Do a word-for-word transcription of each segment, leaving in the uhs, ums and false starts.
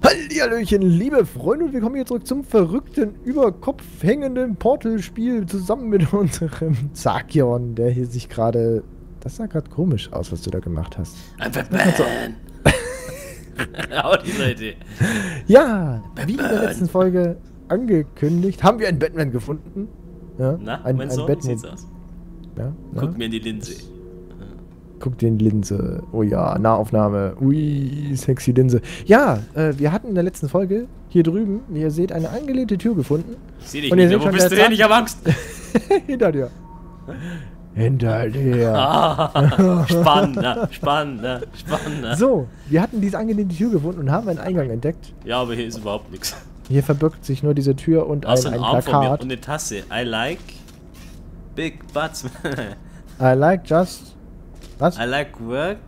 Hallihallöchen, liebe Freunde, und wir kommen hier zurück zum verrückten, über Kopf hängenden Portal-Spiel zusammen mit unserem Zakion, der hier sich gerade... Das sah gerade komisch aus, was du da gemacht hast. I'm Batman! Auch die Leute. Ja, wie in der letzten Folge angekündigt, haben wir einen Batman gefunden. Ja, Na, ein, mein ein Sohn, Batman. sieht's aus. Ja, ja. Guck mir in die Linse. Guck den Linse. Oh ja, Nahaufnahme. Ui, sexy Linse. Ja, äh, wir hatten in der letzten Folge hier drüben, wie ihr seht, eine angelehnte Tür gefunden. Ich seh dich Und nicht ihr mehr. seht Wo schon, bist der du denn? Ich hab Angst. Hinter dir. Hinter dir. Ah, spannender, spannender, spannender. So, wir hatten diese angelehnte Tür gefunden und haben einen Eingang entdeckt. Ja, aber hier ist überhaupt nichts. Hier verbirgt sich nur diese Tür und ein, Außer ein ein Arm von mir Plakat. und eine Tasse. I like big butts. I like just... Was? I like work.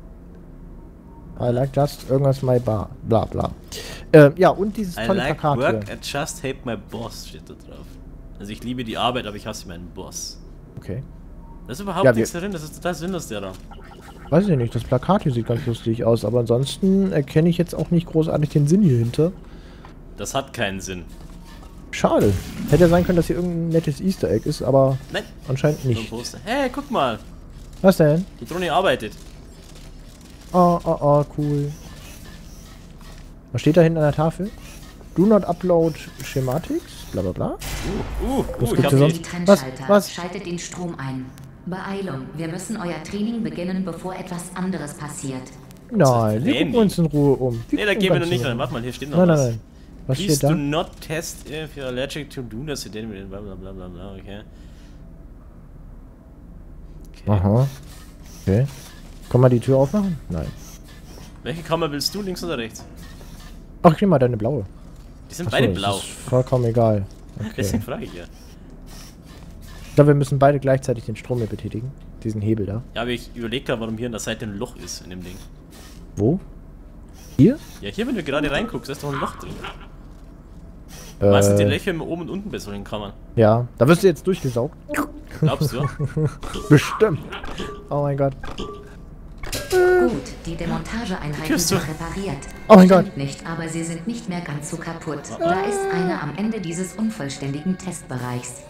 I like just irgendwas my bar. Bla bla. Ähm, ja, und dieses I tolle like Plakat work hier. and just hate my boss, steht da drauf. Also ich liebe die Arbeit, aber ich hasse meinen Boss. Okay. Da ist überhaupt Ja, nichts drin, das ist total sinnlos, der da. Weiß ich nicht, das Plakat hier sieht ganz lustig aus, aber ansonsten erkenne ich jetzt auch nicht großartig den Sinn hier hinter. Das hat keinen Sinn. Schade. Hätte ja sein können, dass hier irgendein nettes Easter Egg ist, aber Nein. anscheinend Nur ein nicht. Poster. Hey, guck mal. Was denn? Die Drohne arbeitet. Oh, oh, oh, cool. Was steht da hinten an der Tafel? Do not upload schematics, bla bla bla. Uh, uh, Was uh, ich gibt's hab hier die. sonst? Die Trennschalter. Was? Was? Schaltet den Strom ein. Beeilung. Wir müssen euer Training beginnen, bevor etwas anderes passiert. Nein, wir Training? gucken uns in Ruhe um. Wir Nee, da gucken gehen wir ganz noch nicht in rein. Ruhe. Warte mal, hier steht noch Nein, nein, was. nein. Was Please steht da? do not test if you're allergic to do this, then bla bla bla bla bla, okay. Okay. Aha. Okay. Kann man die Tür aufmachen? Nein. Welche Kammer willst du, links oder rechts? Ach, ich nehme mal deine blaue. Die sind Achso, beide das blau. ist vollkommen egal. Deswegen Okay. frage ich ja. Ich glaube, wir müssen beide gleichzeitig den Strom hier betätigen. Diesen Hebel da. Ja, aber ich überlege gerade, warum hier an der Seite ein Loch ist in dem Ding. Wo? Hier? Ja, hier, wenn du gerade reinguckst, da ist doch ein Loch drin. Äh, Meistens die Löcher immer oben und unten bei solchen Kammern. Ja, da wirst du jetzt durchgesaugt. Glaubst du? Bestimmt. Oh mein Gott. Gut, die Demontageeinheiten Tür ist zu. sind repariert. Oh mein Stimmt Gott. nicht, aber sie sind nicht mehr ganz so kaputt. Da ist einer am Ende dieses unvollständigen Testbereichs.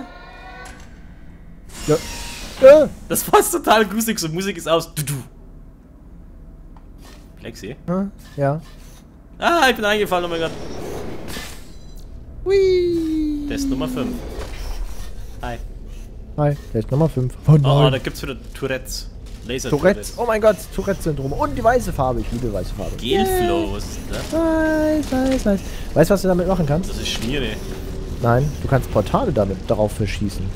Ja. Ja. Das war jetzt total gruselig, so Musik ist aus. Du, du. Flexi. Hm, ja. Ah, ich bin eingefallen, oh mein Gott. Hui. Test Nummer fünf. Hi. Hi, der ist Nummer fünf. Oh Oh, nein. oh, da gibt's wieder Tourettes. Laser Tourettes. Oh mein Gott, Tourette-Syndrom. Und die weiße Farbe. Ich liebe weiße Farbe. Gelflow, was ist denn das? Weiß, weiß, weiß. Weißt du, was du damit machen kannst? Das ist Schmiere. Nein, du kannst Portale damit darauf verschießen.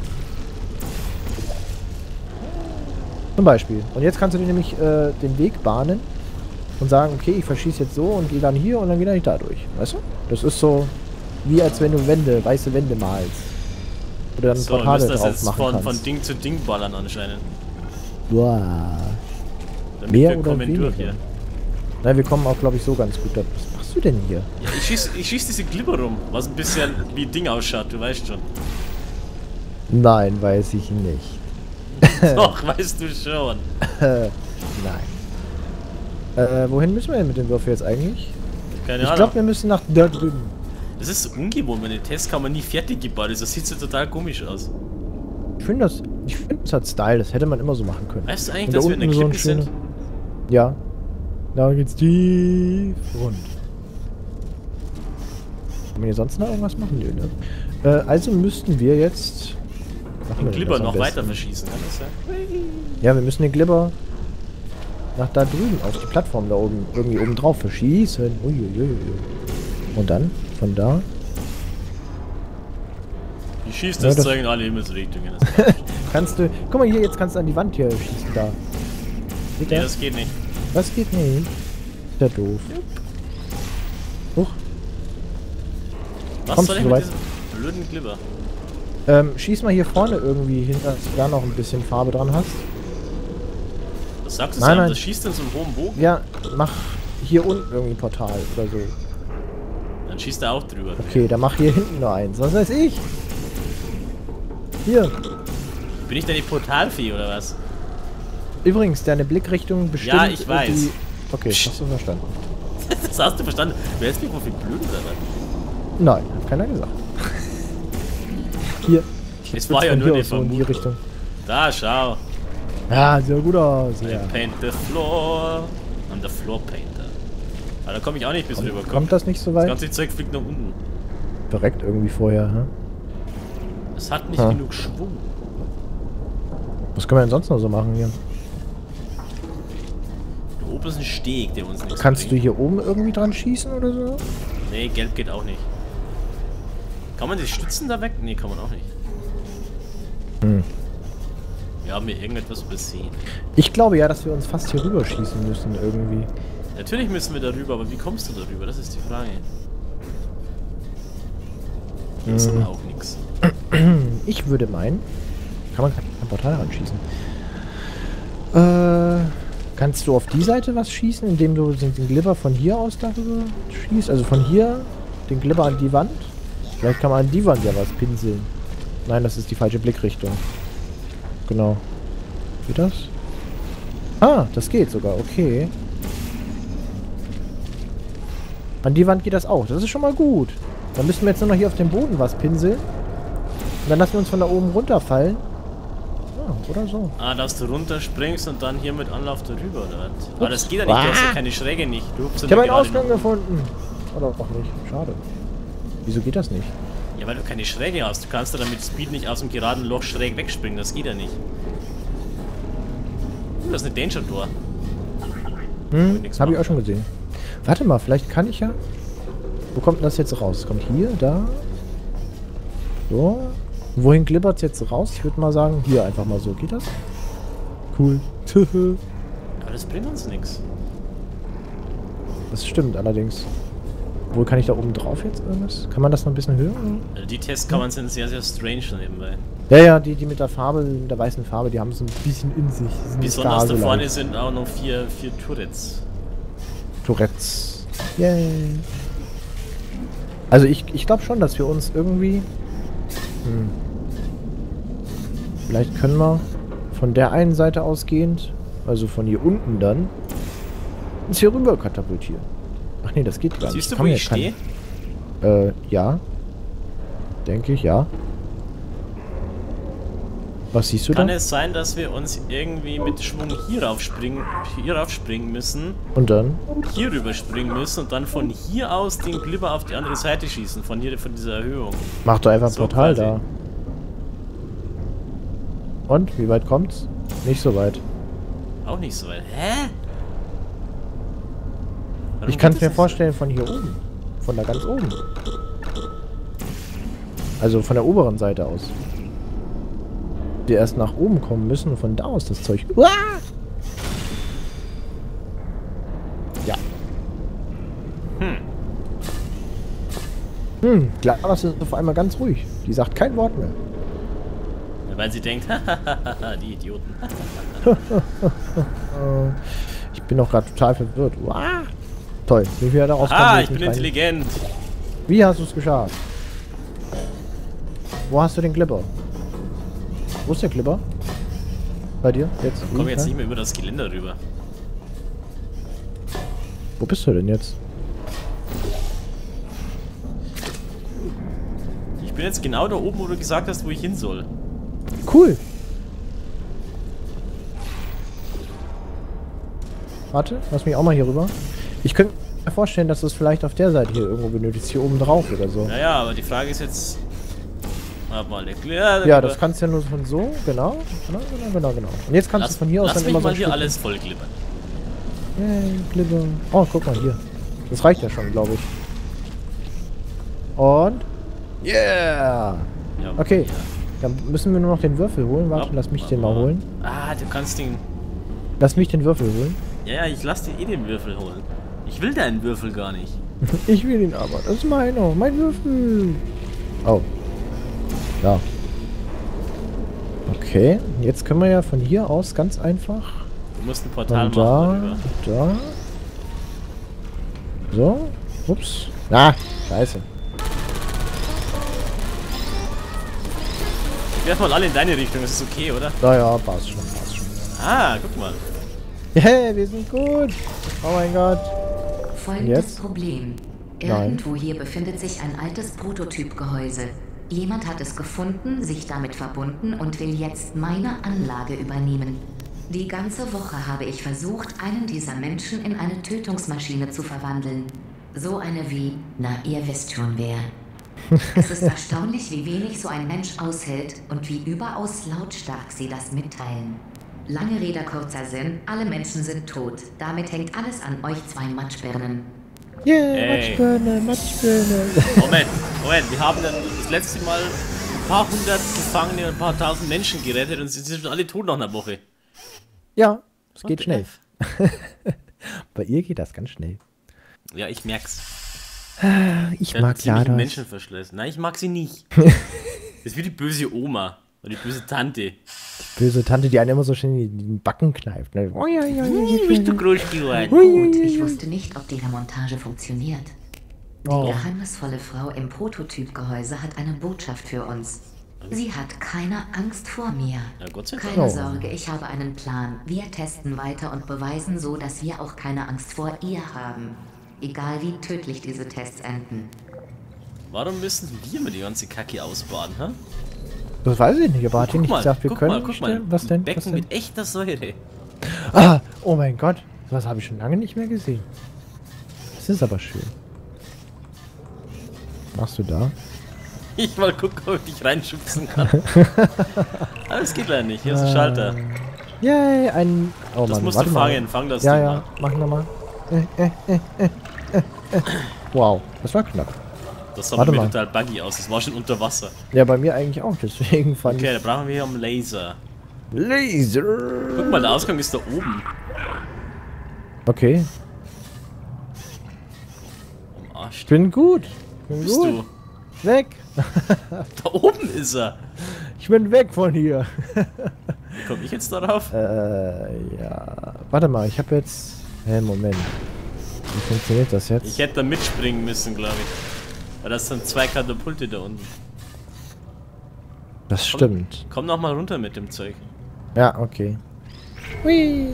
Zum Beispiel. Und jetzt kannst du dir nämlich äh, den Weg bahnen und sagen, okay, ich verschieße jetzt so und gehe dann hier und dann gehe ich da durch. Weißt du? Das ist so, wie als wenn du Wände, weiße Wände malst. Oder dann So, wir Portale müssen das drauf jetzt machen von, kannst. von Ding zu Ding ballern anscheinend. Wow. Damit Mehr wir oder kommen weniger? durch hier. Nein, wir kommen auch, glaube ich, so ganz gut. da- Was machst du denn hier? Ja, ich schieß, ich schieß diese Glibber rum, was ein bisschen wie Ding ausschaut, du weißt schon. Nein, weiß ich nicht. Doch, weißt du schon. Äh, nein. Äh, wohin müssen wir denn mit dem Würfel jetzt eigentlich? Keine Ich Ahnung. glaube, wir müssen nach da drüben. Das ist so ungewohnt, wenn eine Testkammer nie fertig gebaut ist. Das sieht so total komisch aus. Ich finde das, ich finde das hat Style, das hätte man immer so machen können. Weißt du eigentlich, Und da dass wir in der unten so ein Klippe sind? schöne- Ja. Da geht's tief rund. Kann man hier sonst noch irgendwas machen? Nö, ne? Äh, also müssten wir jetzt... Machen wir Den denn Glibber das am noch weiter besten? verschießen, kann das sein? Ja, wir müssen den Glibber nach da drüben, auf die Plattform da oben, irgendwie oben drauf verschießen. Uiuiui. Und dann, von da... Ich schieß Ja, das das- Zeug in alle Himmelsrichtungen. Das passt. Kannst du... Guck mal hier, jetzt kannst du an die Wand hier schießen, da. Geht Nee, das? das geht nicht. Das geht nicht. Ist ja doof. Huch. Was Kommst soll du ich so mit weit? diesem blöden Glibber? Ähm, schieß mal hier vorne irgendwie hin, dass du da noch ein bisschen Farbe dran hast. Was sagst du, Nein, Sam? nein. Das schießt in so einem hohen Bogen? Ja, mach hier unten irgendwie ein Portal oder so. Dann schießt er auch drüber. Okay, dann mach hier hinten nur eins. Was weiß ich? Hier. Bin ich deine Portalfee oder was? Übrigens, deine Blickrichtung bestimmt... Ja, ich weiß. Die... Okay, Psst. hast du verstanden. Das Was hast du verstanden? Wer ist Mikro viel blöd oder was? Nein, hat keiner gesagt. Hier. Es war ja nur eine so in die Richtung. Da, schau. Ja, sieht gut aus. I Ja. paint the floor. I'm the floor painter. Aber da komme ich auch nicht bis rüber. Kommt das nicht so Das weit? ganze Zeug fliegt nach unten. Direkt irgendwie vorher, hä? Es hat nicht Ha. genug Schwung. Was können wir denn sonst noch so machen hier? Da oben ist ein Steg, der uns nichts Kannst du bringt. hier oben irgendwie dran schießen oder so? Nee, gelb geht auch nicht. Kann man die Stützen da weg? Nee, kann man auch nicht. Hm. Wir haben hier irgendetwas übersehen. Ich glaube ja, dass wir uns fast hier rüber schießen müssen irgendwie. Natürlich müssen wir darüber, aber wie kommst du darüber? Das ist die Frage. Hier ist Hm. aber auch nichts. Ich würde meinen... Kann man kein Portal ranschießen. Äh... Kannst du auf die Seite was schießen, indem du den den Glibber von hier aus darüber schießt? Also von hier den Glibber an die Wand? Vielleicht kann man an die Wand ja was pinseln. Nein, das ist die falsche Blickrichtung. Genau. Geht das? Ah, das geht sogar. Okay. An die Wand geht das auch. Das ist schon mal gut. Dann müssen wir jetzt nur noch hier auf dem Boden was pinseln. Und dann lassen wir uns von da oben runterfallen. Ja, oder so. Ah, dass du runterspringst und dann hier mit Anlauf darüber, oder was? Aber das geht ja nicht, du hast ja keine Schräge nicht. Du hupst Ich ja habe einen gerade Ausgang gefunden. Oder auch nicht. Schade. Wieso geht das nicht? Ja, weil du keine Schräge hast. Du kannst ja dann mit Speed nicht aus dem geraden Loch schräg wegspringen. Das geht ja nicht. Uh, das ist eine Danger Door. Hm, nix habe ich machen auch schon gesehen. Warte mal, vielleicht kann ich ja... Wo kommt denn das jetzt raus? Kommt hier, da? So. Wohin glibbert es jetzt raus? Ich würde mal sagen, hier einfach mal so. Geht das? Cool. Aber das bringt uns nichts. Das stimmt allerdings. Wo kann ich da oben drauf jetzt irgendwas? Kann man das noch ein bisschen höher? Also die Tests kann man sind sehr, sehr strange nebenbei. Ja, ja, die, die mit der Farbe, mit der weißen Farbe, die haben es ein bisschen in sich. Die sind Besonders da Gase vorne leicht. sind auch noch vier, vier Turrets. Tourettes. Yay. Also ich, ich glaube schon, dass wir uns irgendwie... Hm. Vielleicht können wir von der einen Seite ausgehend, also von hier unten dann, uns hier rüber katapultieren. Ach nee, das geht gar nicht. Siehst du, Kann wo man ich ja kein- stehe? Äh, ja. Denke ich, ja. Was siehst du Kann da? es sein, dass wir uns irgendwie mit Schwung hier rauf springen, hier rauf springen müssen, Und dann? hier rüber springen müssen und dann von hier aus den Glibber auf die andere Seite schießen, von hier, von dieser Erhöhung. Mach doch einfach ein So Portal quasi. da. Und? Wie weit kommt's? Nicht so weit. Auch nicht so weit. Hä? Warum Ich kann es geht mir das vorstellen von hier oben. Von da ganz oben. Also von der oberen Seite aus. Wir erst nach oben kommen müssen und von da aus das Zeug... Uah! Ja. Hm. Hm, klar, das ist auf einmal ganz ruhig. Die sagt kein Wort mehr. So? Weil sie denkt, hahaha, die Idioten. Äh, ich bin auch gerade total verwirrt. Uah! Toll. Wie viel daraus Ah, kommt, ich will bin nicht rein. intelligent. Wie hast du es geschafft? Wo hast du den Glibber? Wo ist der Glibber? Bei dir? Jetzt? Ich komme Wie? jetzt Ja? nicht mehr über das Geländer rüber. Wo bist du denn jetzt? Ich bin jetzt genau da oben, wo du gesagt hast, wo ich hin soll. Cool. Warte, lass mich auch mal hier rüber. Ich könnte mir vorstellen, dass du es vielleicht auf der Seite hier irgendwo benötigst. Hier oben drauf oder so. Naja, aber die Frage ist jetzt... Warte mal, erklärt. Ja, das kannst du ja nur von so. Genau. Genau, genau, genau. genau. Und jetzt kannst Lass, du von hier aus lass dann mich immer so mal ein hier Stück- alles voll glibbern. Yay, Glibber. Oh, guck mal hier. Das reicht ja schon, glaube ich. Und... Yeah! Ja, Okay. ja. Dann müssen wir nur noch den Würfel holen. Warte, Hopp, lass mich hopp, den mal hopp. holen. Ah, du kannst den... Lass mich den Würfel holen. Ja, ja, ich lass dir eh den Würfel holen. Ich will deinen Würfel gar nicht. Ich will ihn aber. Das ist meiner. Mein Würfel. Oh. Ja. Okay. Jetzt können wir ja von hier aus ganz einfach. Du musst ein Portal Von machen da. darüber. Da. So. Ups. Ah, scheiße. Ich werf mal alle in deine Richtung, das ist okay, oder? Naja, passt schon, passt schon. Ah, guck mal. Hey, wir sind gut. Oh mein Gott. Folgendes Jetzt? Problem. Nein. Irgendwo hier befindet sich ein altes Prototypgehäuse. Jemand hat es gefunden, sich damit verbunden und will jetzt meine Anlage übernehmen. Die ganze Woche habe ich versucht, einen dieser Menschen in eine Tötungsmaschine zu verwandeln. So eine wie, na, ihr wisst schon wer. Es ist erstaunlich, wie wenig so ein Mensch aushält und wie überaus lautstark sie das mitteilen. Lange Rede, kurzer Sinn, alle Menschen sind tot. Damit hängt alles an euch zwei Matschbirnen. Yeah, Ey. Matschbirne, Matschbirne. Moment, Moment, wir haben dann das letzte Mal ein paar hundert Gefangene und ein paar tausend Menschen gerettet und sie sind alle tot nach einer Woche. Ja, es geht What the schnell. F? Bei ihr geht das ganz schnell. Ja, ich merk's. Ich Ja, mag ziemlich Jados. Menschen verschleißen. Nein, ich mag sie nicht. Das ist wie die böse Oma oder die böse Tante. Böse Tante, die einen immer so schön in den Backen kneift. Ne? Oh, ja, ja, ja, Bist du groß geworden? Gut, ich wusste nicht, ob die Montage funktioniert. Die Oh. geheimnisvolle Frau im Prototypgehäuse hat eine Botschaft für uns. Sie hat keine Angst vor mir. Ja, Gott sei Dank. Keine Oh. Sorge, ich habe einen Plan. Wir testen weiter und beweisen so, dass wir auch keine Angst vor ihr haben. Egal wie tödlich diese Tests enden. Warum müssen wir immer die ganze Kacke ausbaden, hä? Das weiß ich nicht, aber hat die nicht mal, gesagt, wir guck können mal, guck mal. stellen? Was denn? Becken Was denn? mit echter Säure. Ah, oh mein Gott. Das habe ich schon lange nicht mehr gesehen. Das ist aber schön. Machst du da? Ich mal gucken, ob ich dich reinschubsen kann. Aber es geht leider nicht. Hier ist ein Schalter. Yay, ein... Oh Das Mann, musst warte du mal. fangen. Fang das Ja, Ding ja, mal. mach nochmal. Äh, äh, äh, äh, äh, äh. Wow, das war knapp. Das sah Warte mir mal. total buggy aus. Das war schon unter Wasser. Ja, bei mir eigentlich auch, deswegen fand Okay, da brauchen wir hier einen Laser. ich... Laser! Guck mal, der Ausgang ist da oben. Okay, Am Arsch. ich bin gut. Bin Bist gut. du? Weg. Da oben ist er. Ich bin weg von hier. Wie komme ich jetzt darauf? Äh, ja. Warte mal, ich habe jetzt... Hä, Moment. Wie funktioniert das jetzt? Ich hätte da mitspringen müssen, glaube ich. Weil das sind zwei Katapulte da unten. Das stimmt. Komm noch mal runter mit dem Zeug. Ja, okay. Hui.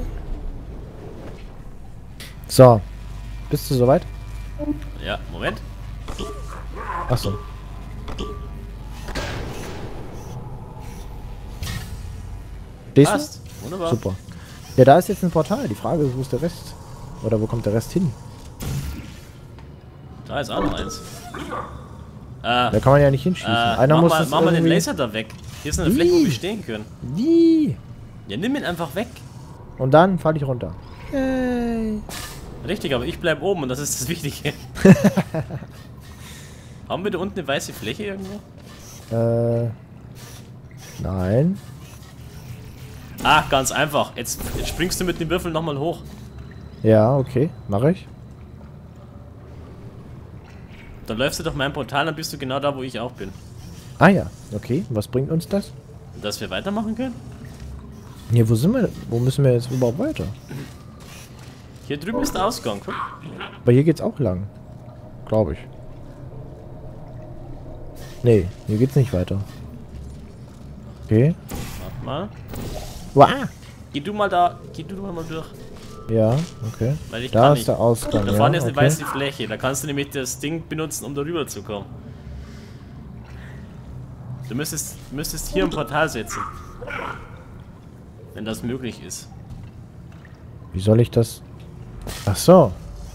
So. Bist du soweit? Ja, Moment. Achso. Stehst du? Passt. Wunderbar. Super. Ja, da ist jetzt ein Portal. Die Frage ist, wo ist der Rest? Oder wo kommt der Rest hin? Da ist auch noch eins. Äh, Da kann man ja nicht hinschießen. äh, Einer mach muss mal, das mach mal den irgendwie- Laser da weg. Hier ist eine Wie? Fläche, wo wir stehen können. Wie? Ja, nimm ihn einfach weg. Und dann falle ich runter. Yay. Richtig, aber ich bleib oben und das ist das Wichtige. Haben wir da unten eine weiße Fläche irgendwo? Äh. Nein. Ah, ganz einfach. Jetzt, jetzt springst du mit dem Würfel nochmal hoch. Ja, okay. Mache ich. Dann läufst du durch mein Portal, dann bist du genau da, wo ich auch bin. Ah ja, okay. Was bringt uns das? Dass wir weitermachen können? Hier, wo sind wir? Wo müssen wir jetzt überhaupt weiter? Hier drüben ist der Ausgang, guck. Aber hier geht's auch lang. Glaube ich. Nee, hier geht's nicht weiter. Okay. Warte mal. Wow. Geh du mal da, geh du mal durch. Ja, okay. Weil ich Da kann ist nicht. der Ausgang. Da ja, vorne ist eine okay. weiße Fläche. Da kannst du nämlich das Ding benutzen, um da rüber zu kommen. Du müsstest, müsstest hier ein Portal setzen. Wenn das möglich ist. Wie soll ich das? Ach so.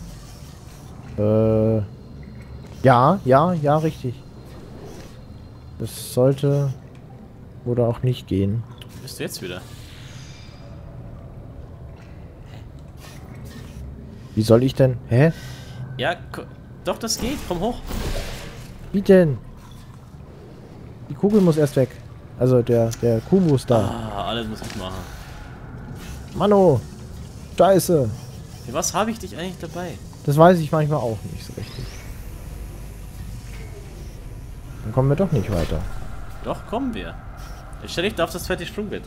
Äh. Ja, ja, ja, richtig. Das sollte oder auch nicht gehen. Wo bist du jetzt wieder? Wie soll ich denn? Hä? Ja, ko- doch, das geht. Komm hoch. Wie denn? Die Kugel muss erst weg. Also der der Kubus da. Ah, alles muss ich machen. Mano. Scheiße. Für was habe ich dich eigentlich dabei? Das weiß ich manchmal auch nicht so richtig. Dann kommen wir doch nicht weiter. Doch, kommen wir. Jetzt stell dich da auf das zweite Sprungbrett.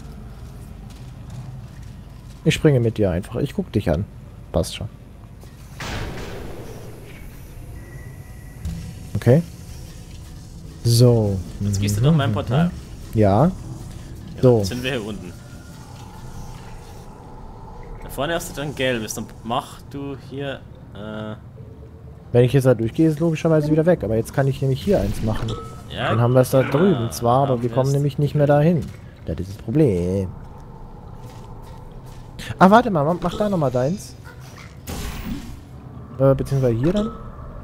Ich springe mit dir einfach. Ich guck dich an. Passt schon. Okay. So. Jetzt gehst du durch mein Portal. Ja. Ja, So. Jetzt sind wir hier unten. Da vorne hast du dann gelbes. Dann mach du hier. Äh, Wenn ich jetzt da durchgehe, ist es logischerweise wieder weg. Aber jetzt kann ich nämlich hier eins machen. Ja, Dann haben wir es da drüben ah, zwar, aber wir kommen fest. nämlich nicht mehr dahin. Das ist das Problem. Ah, warte mal, mach da nochmal deins. Äh, beziehungsweise hier dann.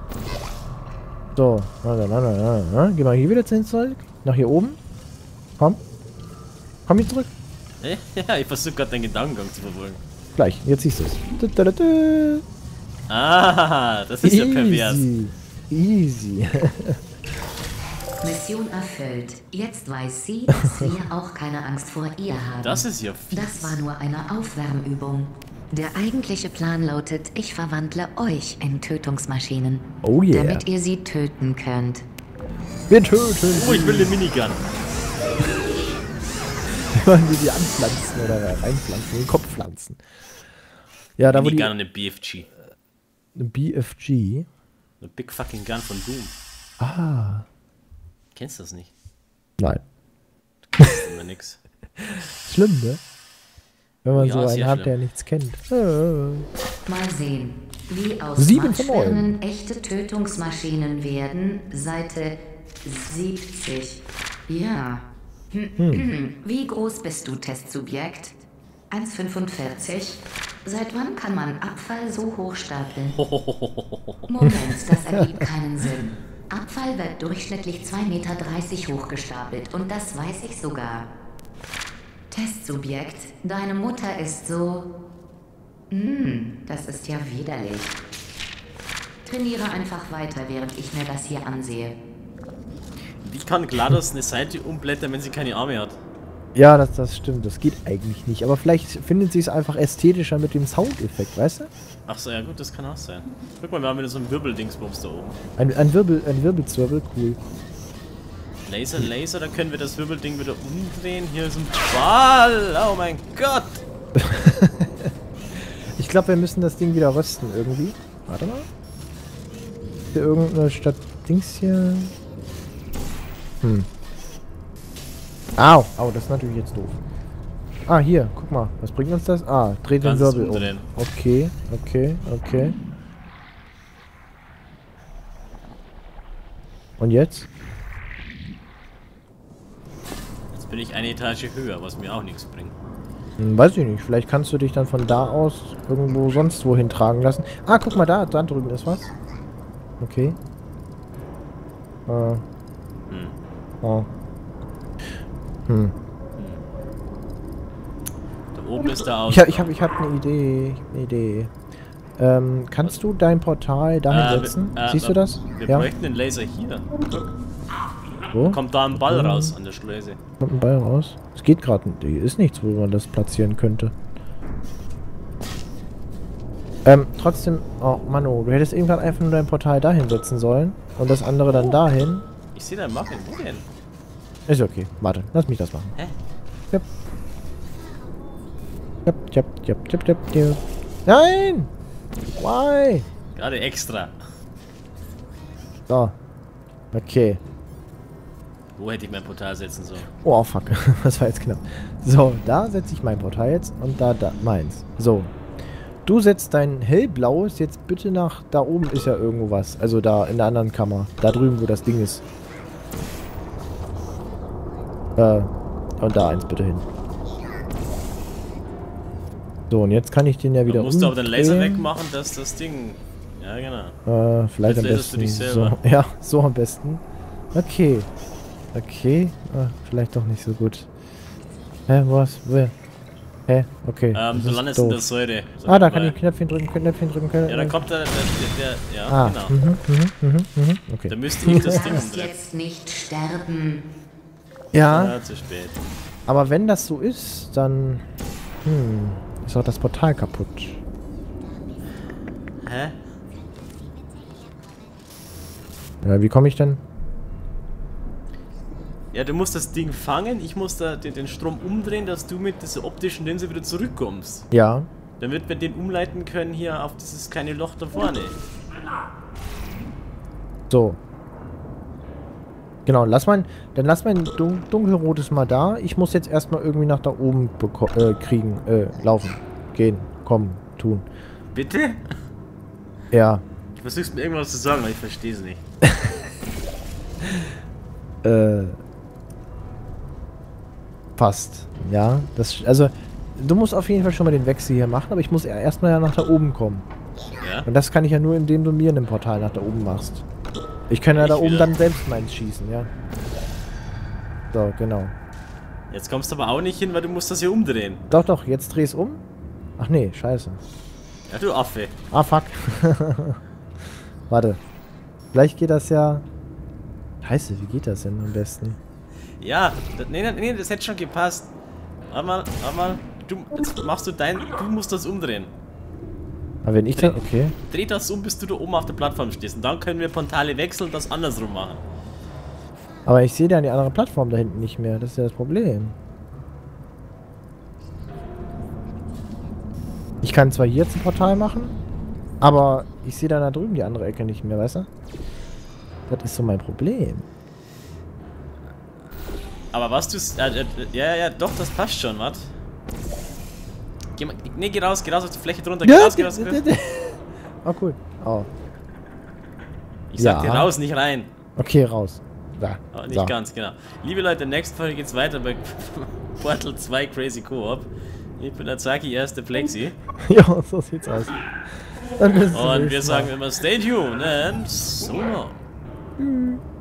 So, na, na, na, na, na. Geh mal hier wieder zurück. Nach hier oben. Komm. Komm hier zurück. Ja, ich versuche gerade den Gedankengang zu verfolgen. Gleich, jetzt siehst du es. Du, du, du, du. Ah, das ist ja pervers. Easy. Easy. Mission erfüllt. Jetzt weiß sie, dass wir auch keine Angst vor ihr haben. Das ist ja fies. Das war nur eine Aufwärmübung. Der eigentliche Plan lautet, ich verwandle euch in Tötungsmaschinen. Oh yeah. Damit ihr sie töten könnt. Wir töten Oh, ich will eine Minigun. Wollen wir die anpflanzen oder reinpflanzen, in den Kopf pflanzen. Ja, da wo die... Minigun und eine B F G. Eine B F G? Eine Big Fucking Gun von Doom. Ah. Kennst du das nicht? Nein. Das ist immer nix. Schlimm, ne? Wenn man Ja, so einen sehr hat, schlimm. der nichts kennt. Äh. Mal sehen, wie aus Sieben von Marschsternen echte Tötungsmaschinen werden. Seite siebzig. Ja. Hm. Wie groß bist du, Testsubjekt? eins Komma fünfundvierzig. Seit wann kann man Abfall so hoch stapeln? Moment, das ergibt keinen Sinn. Abfall wird durchschnittlich zwei Komma dreißig Meter hochgestapelt und das weiß ich sogar. Testsubjekt, deine Mutter ist so... Hm, das ist ja widerlich. Trainiere einfach weiter, während ich mir das hier ansehe. Wie kann GLaDOS eine Seite umblättern, wenn sie keine Arme hat? Ja, das, das stimmt. Das geht eigentlich nicht. Aber vielleicht findet sie es einfach ästhetischer mit dem Soundeffekt, weißt du? Ach so, ja gut, das kann auch sein. Guck mal, wir haben wieder so einen Wirbeldingsbums da oben. Ein, ein Wirbel, ein Wirbelzwirbel, cool. Laser, Laser, da können wir das Wirbelding wieder umdrehen. Hier ist ein Ball. Oh mein Gott. Ich glaube, wir müssen das Ding wieder rösten irgendwie. Warte mal. Hier irgendeine Stadt Dings hier. Hm. Au, au, das ist natürlich jetzt doof. Ah, hier, guck mal. Was bringt uns das? Ah, dreht den Kannst es Wirbel um. umdrehen. Okay, okay, okay. Und jetzt? Jetzt bin ich eine Etage höher, was mir auch nichts bringt. Hm, weiß ich nicht. Vielleicht kannst du dich dann von da aus irgendwo sonst wohin tragen lassen. Ah, guck mal da. Da drüben ist was. Okay. Äh. Hm. Oh. Hm. Da oben ist der Aus. Ich hab, ich hab, ich hab eine Idee. Ich hab eine Idee. Ähm, kannst du dein Portal dahin Äh, setzen? äh, Siehst äh, du das? Wir Ja. bräuchten den Laser hier. Wo? Kommt da ein Ball raus an der Schleuse. Kommt ein Ball raus? Es geht gerade. Hier ist nichts, wo man das platzieren könnte. Ähm, trotzdem. Oh, Manu, du hättest eben gerade einfach nur dein Portal dahin setzen sollen. Und das andere dann dahin. Ich sehe da Muffin. Wo denn? Ist okay. Warte, lass mich das machen. Hä? Jep. Jep, jep, jep, jep, jep, jep. Nein! Why? Gerade extra. So. Okay. Wo hätte ich mein Portal setzen sollen? Oh, fuck. Das war jetzt knapp. So, da setze ich mein Portal jetzt und da, da, meins. So. Du setzt dein hellblaues jetzt bitte nach, da oben ist ja irgendwo was. Also da in der anderen Kammer. Da drüben, wo das Ding ist. Äh, und da eins bitte hin. So, und jetzt kann ich den ja wieder Da musst du aber den Laser umdrehen. wegmachen, dass das Ding... Ja, genau. Äh, vielleicht am Jetzt laserst du besten dich so. selber. Ja, so am besten. Okay. Okay. Ah, vielleicht doch nicht so gut. Hä, was? Wer? Hä? Okay. Ähm, das du ist landest in doof. der Säure. So Ah, da dabei. kann ich Knöpfchen drücken, Knöpfchen drücken, Knöpfchen. Ja, dann kommt der... der, der, der ja, Ah, genau. mhm, mhm, mhm, mhm. Da Okay. müsste ich das Du Ding darfst umdrehen. jetzt nicht sterben. Ja, Ja, zu spät. aber wenn das so ist, dann... Hm, ist auch das Portal kaputt. Hä? Ja, wie komme ich denn? Ja, du musst das Ding fangen, ich muss da den, den Strom umdrehen, dass du mit dieser optischen Linse wieder zurückkommst. Ja. Damit wir den umleiten können hier auf dieses kleine Loch da vorne. So. Genau, lass mein, dann lass mein dun dunkelrotes mal da. Ich muss jetzt erstmal irgendwie nach da oben äh, kriegen, äh, laufen, gehen, kommen, tun. Bitte? Ja, Du versuchst mir irgendwas zu sagen, aber ich verstehe es nicht. äh. Passt. Ja, das. Also, du musst auf jeden Fall schon mal den Wechsel hier machen, aber ich muss erstmal ja nach da oben kommen. Ja? Und das kann ich ja nur, indem du mir ein Portal nach da oben machst. Ich kann ja Ich da oben wieder. dann selbst meins schießen, ja. So, genau. Jetzt kommst du aber auch nicht hin, weil du musst das hier umdrehen. Doch, doch, jetzt dreh's um. Ach nee, scheiße. Ja, du Affe. Ah, fuck. Warte. Vielleicht geht das ja... Scheiße, wie geht das denn am besten? Ja, das, nee, nee, nee, das hätte schon gepasst. Warte mal, warte mal. Du, jetzt machst du dein... Du musst das umdrehen. Aber wenn ich dann... Okay. Dreh das um, bis du da oben auf der Plattform stehst. Und dann können wir Portale wechseln und das andersrum machen. Aber ich sehe dann die andere Plattform da hinten nicht mehr. Das ist ja das Problem. Ich kann zwar hier jetzt ein Portal machen, aber ich sehe dann da drüben die andere Ecke nicht mehr, weißt du? Das ist so mein Problem. Aber was du... Äh, äh, ja, ja, ja, doch, das passt schon, warte. Geh mal... Nee, geh raus, geh raus auf die Fläche drunter. Geh raus, geh raus, geh raus. Oh, cool. Oh. Ich sag Ja. dir raus, nicht rein. Okay, raus. Da. Aber nicht So. ganz, genau. Liebe Leute, nächste Folge geht's weiter bei Portal zwei Crazy Co-op. Ich bin Azaki, erste Plexi. Ja, so sieht's aus. Dann bis zum Und wir nächsten sagen Mal. immer stay tuned and so long. Tschüss.